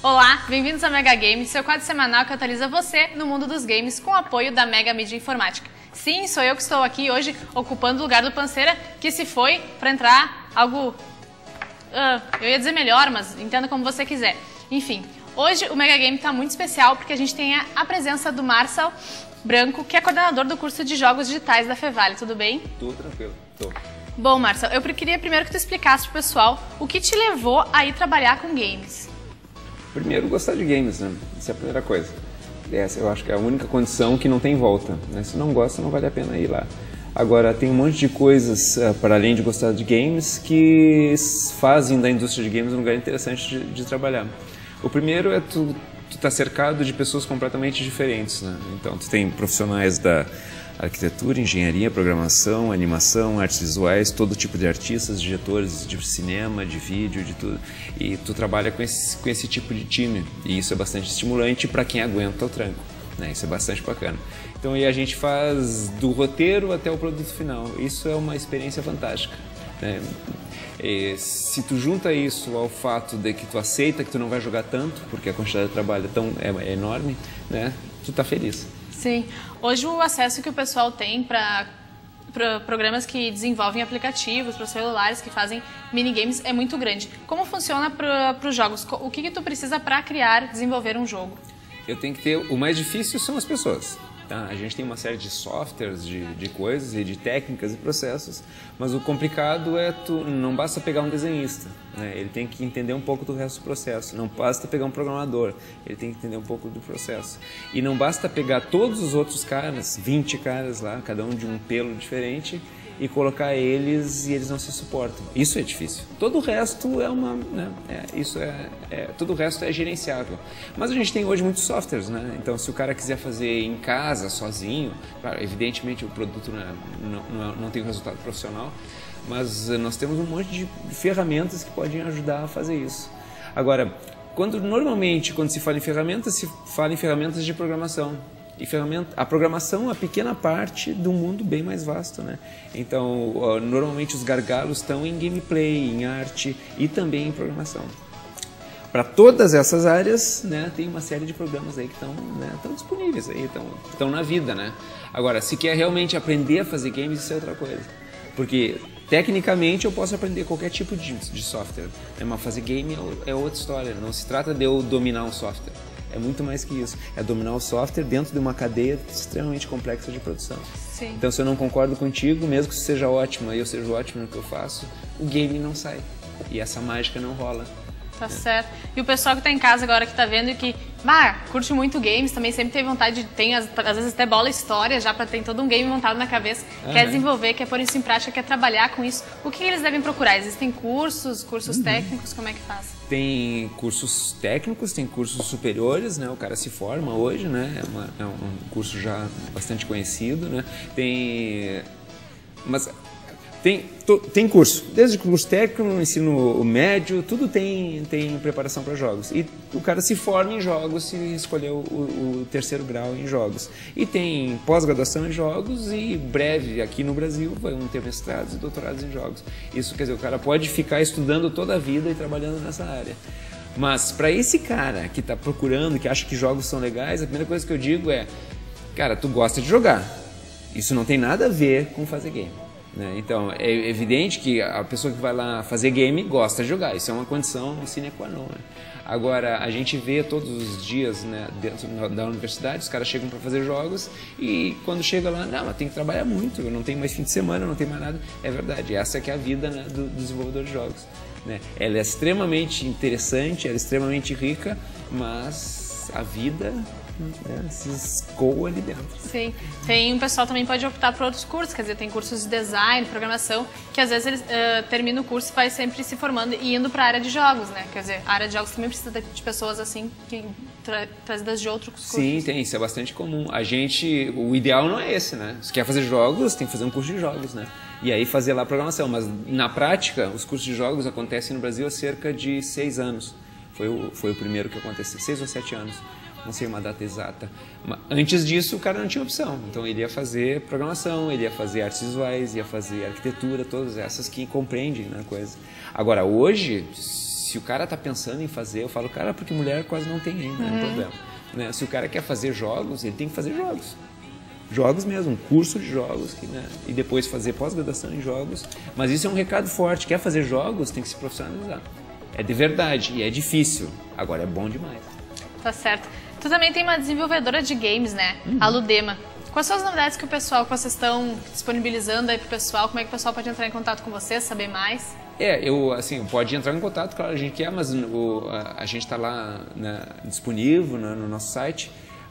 Olá, bem-vindos ao Mega Game, seu quadro semanal que atualiza você no mundo dos games com o apoio da Mega Mídia Informática. Sim, sou eu que estou aqui hoje ocupando o lugar do Panceira, que se foi para entrar algo... eu ia dizer melhor, mas entenda como você quiser. Enfim, hoje o Mega Game está muito especial porque a gente tem a presença do Marcel Branco, que é coordenador do curso de Jogos Digitais da Fevale. Tudo bem? Tudo tranquilo, tô. Bom, Marcel, eu queria primeiro que tu explicasse pro pessoal o que te levou a ir trabalhar com games. Primeiro, gostar de games, né? Essa é a primeira coisa. Essa eu acho que é a única condição que não tem volta, né? Se não gosta, não vale a pena ir lá. Agora, tem um monte de coisas, para além de gostar de games, que fazem da indústria de games um lugar interessante de trabalhar. O primeiro é tu tá cercado de pessoas completamente diferentes, né? Então, tu tem profissionais da arquitetura, engenharia, programação, animação, artes visuais, todo tipo de artistas, diretores de cinema, de vídeo, de tudo. E tu trabalha com esse tipo de time. E isso é bastante estimulante para quem aguenta o tranco, né? Isso é bastante bacana. Então, aí a gente faz do roteiro até o produto final. Isso é uma experiência fantástica, né? E se tu junta isso ao fato de que tu aceita que tu não vai jogar tanto, porque a quantidade de trabalho é enorme, né? Tu tá feliz. Sim. Hoje o acesso que o pessoal tem para programas que desenvolvem aplicativos, para celulares que fazem minigames é muito grande. Como funciona para os jogos? O que tu precisa para criar, desenvolver um jogo? Eu tenho que ter... O mais difícil são as pessoas. Tá? A gente tem uma série de softwares, de coisas e de técnicas e processos, mas o complicado é não basta pegar um desenhista, né? Ele tem que entender um pouco do resto do processo. Não basta pegar um programador, ele tem que entender um pouco do processo. E não basta pegar todos os outros caras, 20 caras lá, cada um de um pelo diferente, e colocar eles e eles não se suportam. Isso é difícil. Todo o resto é uma... Né? Todo o resto é gerenciável. Mas a gente tem hoje muitos softwares, né? Então, se o cara quiser fazer em casa, sozinho, claro, evidentemente o produto não tem um resultado profissional, mas nós temos um monte de ferramentas que podem ajudar a fazer isso. Agora, normalmente, quando se fala em ferramentas de programação. E a programação é uma pequena parte do mundo bem mais vasto, né? Então, normalmente os gargalos estão em gameplay, em arte e também em programação. Para todas essas áreas, né, tem uma série de programas aí que estão disponíveis, estão na vida, né? Agora, se quer realmente aprender a fazer games, isso é outra coisa. Porque, tecnicamente, eu posso aprender qualquer tipo de software, né? Mas fazer game é outra história. Não se trata de eu dominar um software. É muito mais que isso. É dominar o software dentro de uma cadeia extremamente complexa de produção. Sim. Então, se eu não concordo contigo, mesmo que você seja ótimo e eu seja ótimo no que eu faço, o game não sai. E essa mágica não rola. Tá certo. E o pessoal que tá em casa agora, que tá vendo e que curte muito games, também sempre tem vontade de... Tem, às vezes até bola história já pra ter todo um game montado na cabeça. Quer desenvolver, quer pôr isso em prática, quer trabalhar com isso. O que eles devem procurar? Existem cursos técnicos? Como é que faz? Tem cursos técnicos, tem cursos superiores, né? O cara se forma hoje, né? É um curso já bastante conhecido, né? Tem curso, desde curso técnico, ensino médio, tudo tem preparação para jogos. E o cara se forma em jogos se escolheu o terceiro grau em jogos. E tem pós-graduação em jogos e breve, aqui no Brasil, vão ter mestrados e doutorados em jogos. Isso quer dizer, o cara pode ficar estudando toda a vida e trabalhando nessa área. Mas para esse cara que está procurando, que acha que jogos são legais, a primeira coisa que eu digo é, cara, tu gosta de jogar. Isso não tem nada a ver com fazer game. Então, é evidente que a pessoa que vai lá fazer game gosta de jogar, isso é uma condição sine qua non, né? Agora, a gente vê todos os dias, né, dentro da universidade, os caras chegam para fazer jogos e quando chega lá, não, mas tem que trabalhar muito, eu não tenho mais fim de semana, não tenho mais nada. É verdade, essa que é a vida, né, do desenvolvedor de jogos, né? Ela é extremamente interessante, ela é extremamente rica, mas a vida... se escoa ali dentro. Sim. Um pessoal também pode optar por outros cursos, quer dizer, tem cursos de design, programação, que às vezes eles terminam o curso e vai sempre se formando e indo para a área de jogos, né? Quer dizer, a área de jogos também precisa de pessoas assim, trazidas de outros cursos. Sim, isso é bastante comum. O ideal não é esse, né? Se quer fazer jogos, tem que fazer um curso de jogos, né? E aí fazer lá programação, mas na prática, os cursos de jogos acontecem no Brasil há cerca de 6 anos. Foi o primeiro que aconteceu, 6 ou 7 anos. Não sei uma data exata. Mas antes disso, o cara não tinha opção. Então, ele ia fazer programação, ele ia fazer artes visuais, ia fazer arquitetura, todas essas que compreendem, né, coisa. Agora, hoje, se o cara tá pensando em fazer, eu falo, cara, porque mulher quase não tem ainda, não é um problema. Né? Se o cara quer fazer jogos, ele tem que fazer jogos. Jogos mesmo, um curso de jogos, né? E depois fazer pós-graduação em jogos. Mas isso é um recado forte, quer fazer jogos, tem que se profissionalizar. É de verdade e é difícil, agora é bom demais. Tá certo. Tu também tem uma desenvolvedora de games, né? A Ludema. Quais são as novidades que vocês estão disponibilizando aí pro pessoal? Como é que o pessoal pode entrar em contato com você, saber mais? Pode entrar em contato, claro, a gente quer, mas a gente está lá, né, disponível, né, no nosso site.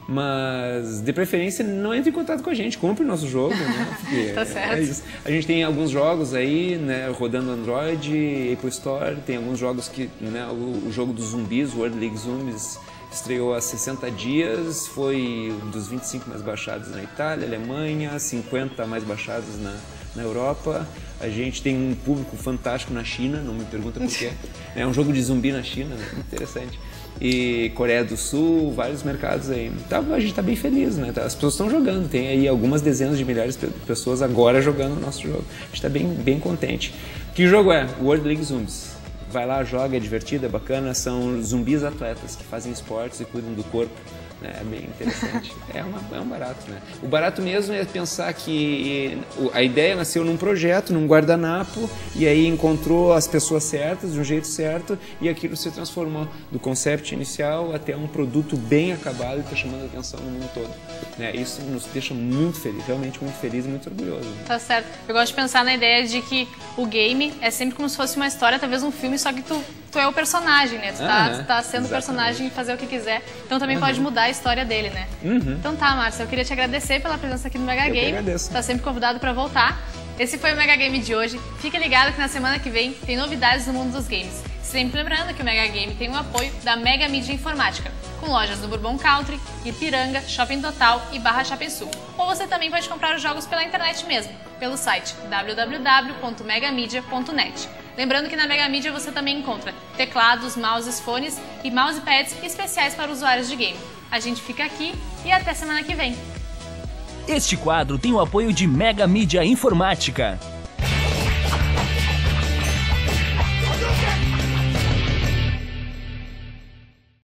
Mas, de preferência, não entre em contato com a gente, compre o nosso jogo, né? Porque tá certo. É isso. A gente tem alguns jogos aí, né, rodando Android, Apple Store, tem alguns jogos que, né, o jogo dos zumbis, World League Zombies, estreou há 60 dias, foi um dos 25 mais baixados na Itália, Alemanha, 50 mais baixados na Europa. A gente tem um público fantástico na China, não me pergunta por quê. É um jogo de zumbi na China, né? Interessante. E Coreia do Sul, vários mercados aí. Então, a gente está bem feliz, né? As pessoas estão jogando, tem aí algumas dezenas de milhares de pessoas agora jogando o nosso jogo. A gente está bem contente. Que jogo é? World League Zombies. Vai lá, joga, é divertido, é bacana. São zumbis atletas que fazem esportes e cuidam do corpo. É bem interessante. É um barato, né? O barato mesmo é pensar que a ideia nasceu num projeto, num guardanapo, e aí encontrou as pessoas certas, de um jeito certo, e aquilo se transformou do concept inicial até um produto bem acabado e está chamando a atenção no mundo todo. Isso nos deixa muito feliz, realmente muito feliz e muito orgulhoso. Tá certo. Eu gosto de pensar na ideia de que o game é sempre como se fosse uma história, talvez um filme, só que tu é o personagem, né? Tu tá sendo o personagem e fazer o que quiser. Então também pode mudar a história dele, né? Então tá, Márcio, eu queria te agradecer pela presença aqui no Mega Game. Agradeço. Tá sempre convidado para voltar. Esse foi o Mega Game de hoje. Fique ligado que na semana que vem tem novidades no mundo dos games. Sempre lembrando que o Mega Game tem o apoio da Mega Mídia Informática, com lojas no Bourbon Country, Ipiranga, Shopping Total e Barra Chapeçu. Ou você também pode comprar os jogos pela internet mesmo, pelo site www.megamidia.net. Lembrando que na Mega Mídia você também encontra teclados, mouses, fones e mousepads especiais para usuários de game. A gente fica aqui e até semana que vem. Este quadro tem o apoio de Mega Mídia Informática.